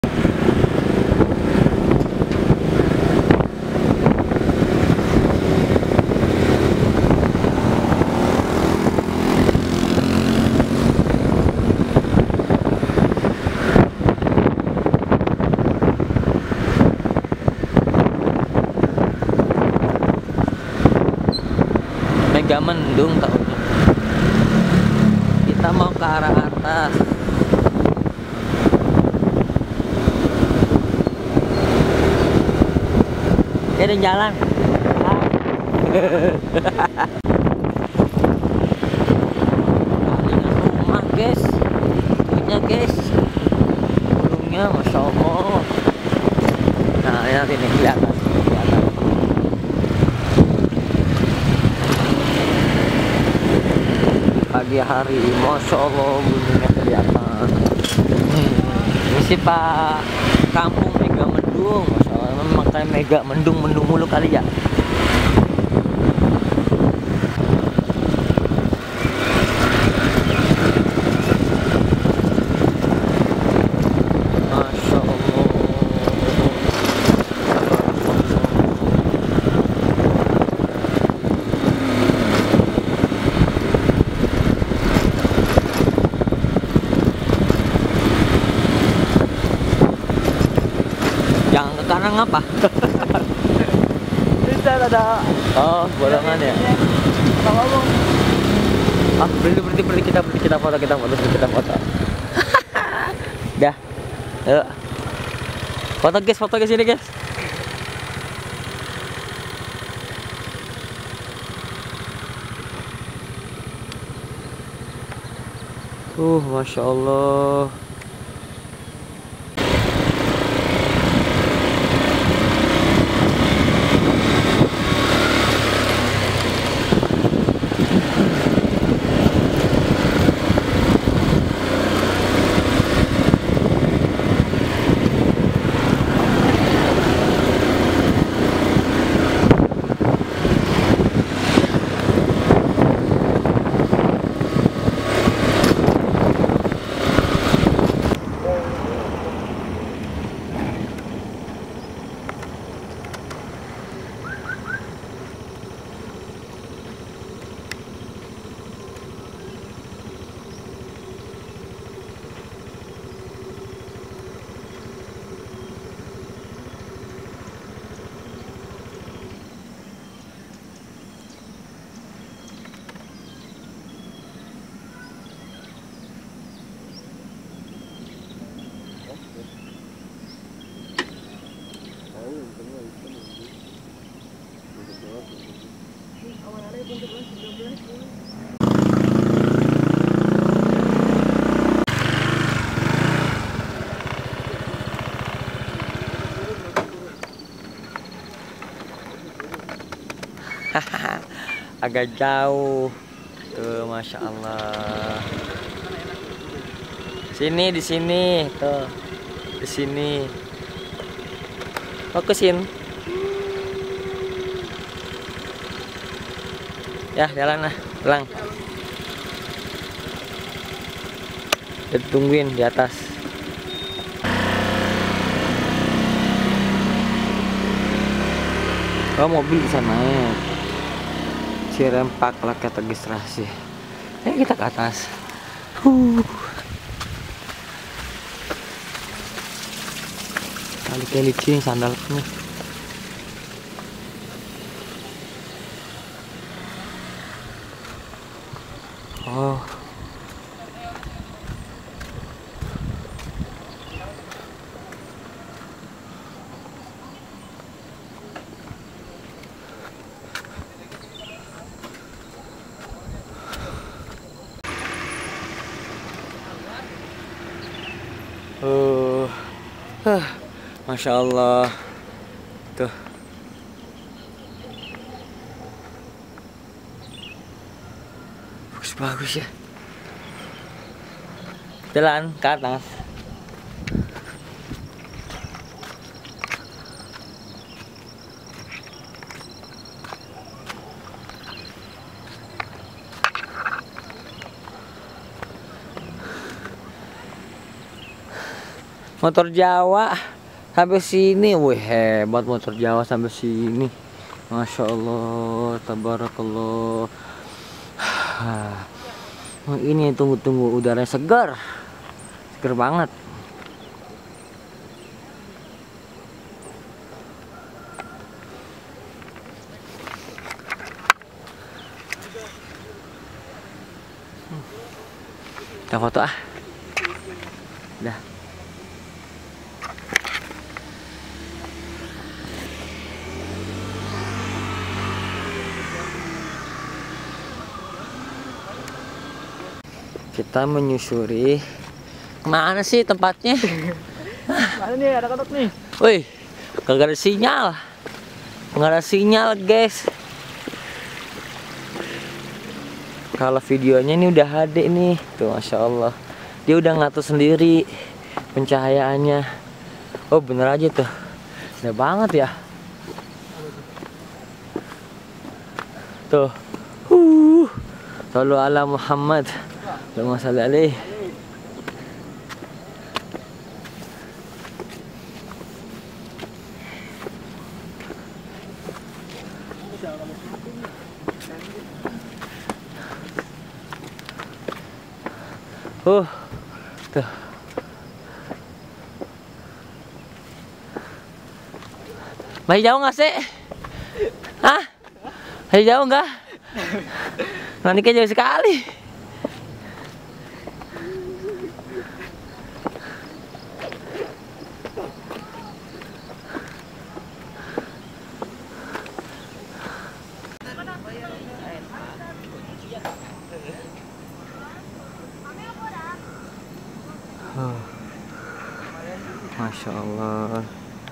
Mega mendung tahunnya. Kita mau ke arah atas. Ada jalan. Rumah guys, punya guys. Burungnya masya Allah. Nah ya ini kelihatan. Pagi hari, masya Allah burungnya kelihatan. Ini sih Pak kampung Mega Mendung, masya Allah. Memang kayak Mega mendung mulu kali ya. Masya Allah. Jangan ke kanan apa? Bisa ada. Oh, bolongan ya. Ngomong. Ah, berhenti kita foto. Dah. Yuk. Foto guys ini guys. Masya Allah. Agak jauh tuh, masya Allah. Di sini tuh, di sini. Fokusin. Ya jalan lah, pulang. Kita tungguin di atas. Oh, mobil bisa naik. Cirempak loket registrasi. Kita ke atas. Kali licin sandalnya. Oh. Masya Allah. Tuh. Bagus ya. Jalan ke atas. Motor Jawa sampai sini. Wih, hebat motor Jawa sampai sini. Masya Allah, tabarakallah. Ini tunggu-tunggu udara segar. Segar banget. Kita foto ah. Udah. Kita menyusuri. Mana sih tempatnya? Mana nih, ada kodok nih. Wih, kagak ada sinyal. Nggak ada sinyal, guys. Kalau videonya ini udah HD nih, tuh masya Allah, dia udah ngatur sendiri pencahayaannya. Oh bener aja tuh, udah banget ya. Tuh, Sallu ala Muhammad, Allahumma shalli alaihi. Tuh. Masih jauh nggak sih? Hah? Masih jauh nggak? Nanti kayak jauh sekali. Masya Allah.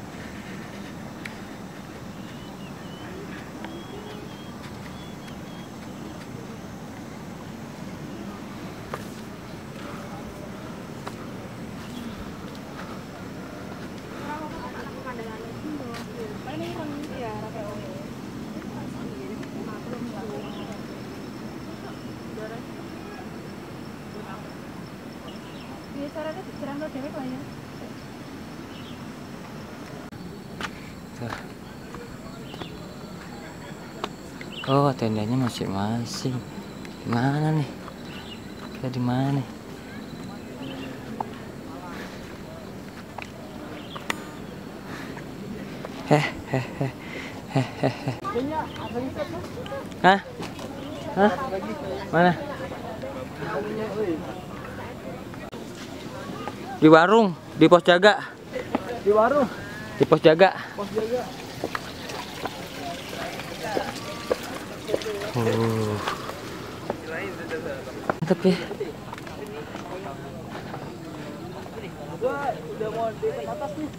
Oh, tendanya masing-masing. Gimana nih? Kita di mana nih? Hah? Hah? Mana? Di warung, di pos jaga. Di warung, Di pos jaga. pos jaga. Mantap ya. Udah mau di atas nih.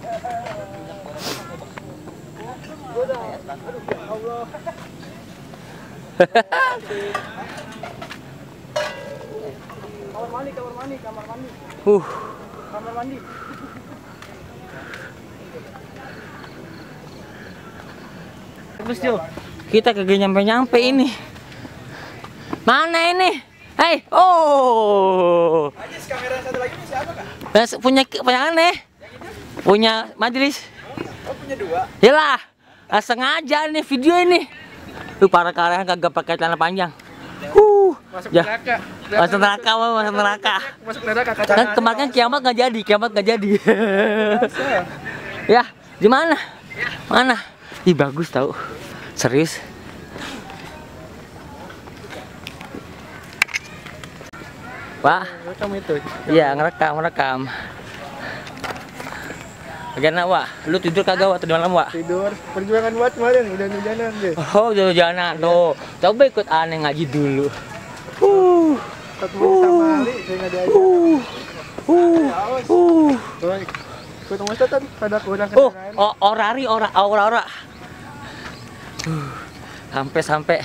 Udah. Aduh, ya Allah. Kamar mandi. Kamar mandi. Bagus, Jo. Kita kagak nyampe ini. Mana ini? Hei, oh. Ajis, kamera satu lagi nih siapa, Kak? Punya aneh. Punya majelis. Oh, punya dua. Yalah, sengaja nih video ini. Tuh para kalian kagak pakai celana panjang. Masuk Ya. neraka. Masuk neraka, masuk neraka. Masuk neraka kaca. Kan kemarin kiamat nggak jadi. Ya, di mana? Mana? Ih bagus tau. Serius. Pak, Rekam itu. iya ngerekam. Bagaimana Wak? Lu tidur kagak Wak tadi malam Wak? Tidur. Perjuangan buat kemarin udah hujanan deh. Oh, jalan tuh. Coba ikut aneh ngaji dulu. Ketemu sama Ali, saya nggak diajak. Ketemu Ustaz kan pada kurang kendaraan. Ora. Sampai.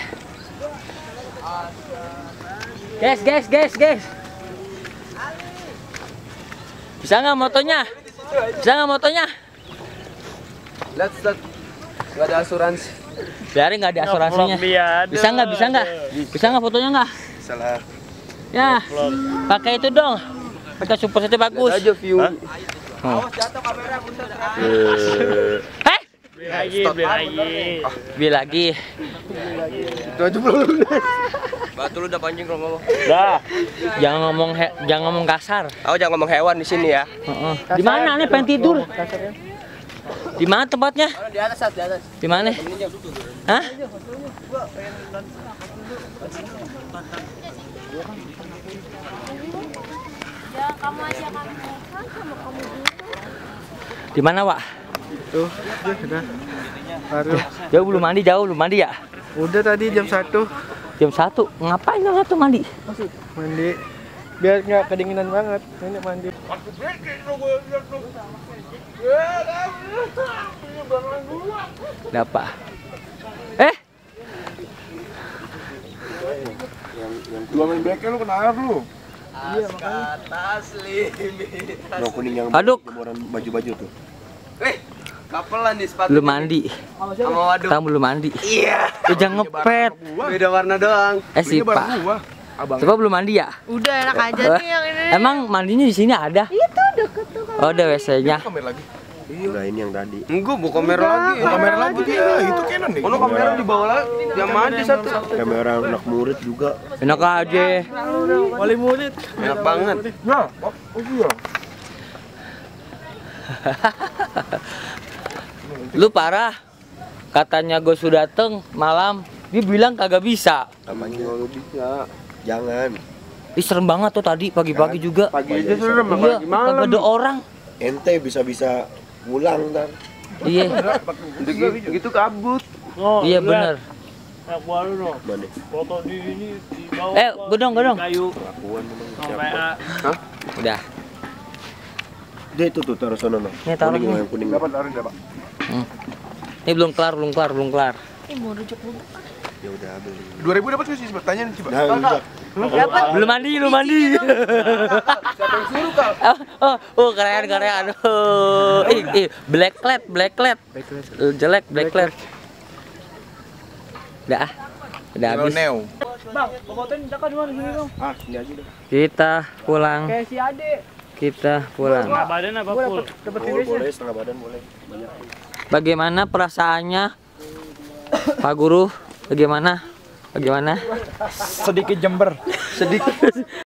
Guys. Bisa nggak motonya? Lihat, nggak ada asuransi. Biarin nggak ada asuransinya. Bisa nggak fotonya nggak? Salah. Ya, pakai itu dong. Pakai super set bagus. Aja view. Oh. Jatuh kamera, buset. Eh, Beli lagi. Itu aja belum. Batu lu udah pancing kalau ngomong. dah. Jangan ngomong kasar. Aku jangan ngomong hewan di sini ya. Heeh. Di mana nih pengen tidur? Di mana tempatnya? Di atas, di atas. Di mana? Hah? Ya, kamu aja kamu sama kamu dulu. Di mana, Wak? Tuh, udah. Baru. Jauh belum mandi ya? Udah tadi jam 1 Jam 1. Ngapain jam 1 mandi? mandi. Biar nggak kedinginan banget. Ini mandi. Ada apa? Dua main blacknya lu kena air lu. Iya, makanya. Yang kuning yang Aduk. jeboran baju-baju tuh. Kapelan di sepatu. Belum mandi. Sama waduk. Kamu belum mandi. Iya. Jangan ngepet. Beda warna doang. Si Belinya bareng Pak. gua. Abang. Coba belum mandi ya? Udah enak aja nih yang ini. Emang mandinya di sini ada? Itu deket tuh. Oh, ada WC-nya. Kamera lagi. Enggak, ini yang tadi. Enggak, mau kamera lagi. Oh, kamera lagi dia. Itu Canon nih. Ono kamera di bawah lagi. Yang mandi satu. Kamera anak murid juga. Enak aja. Wali murid. Enak banget. Nah, oh iya. Lu parah. Katanya gue sudah dateng malam. Dia bilang kagak bisa. Namanya lu bisa. Jangan. Ih, serem banget tuh tadi pagi-pagi juga. Pagi aja serem, Iya, apalagi malam. kagak ada orang. Ente bisa-bisa pulang ntar. Iya, Gitu kabut. iya bener. Mana? Godong. Kelakuan memang siapa? Udah. Dia itu tuh taruh sono no. Nih, taruh Kuning, nih. yang kuning. Dapat taruh Pak. Ini belum kelar. Ih, mau rujuk dulu. Ya udah beli. 2000 dapat nggak sih? Pertanyaan coba. Nah, enggak. Belum mandi. Siapa yang suruh kal? Oh, keren. Aduh. Black led. Jelek black led. Udah habis. Bang, bawa cakap di mana sini dong? Ah, sini aja deh. Kita pulang. Kayak si Ade. Kita pulang. Badan apa full? Dapat Boleh setengah badan boleh. Banyak. Bagaimana perasaannya, Pak Guru? Bagaimana? Sedikit Jember.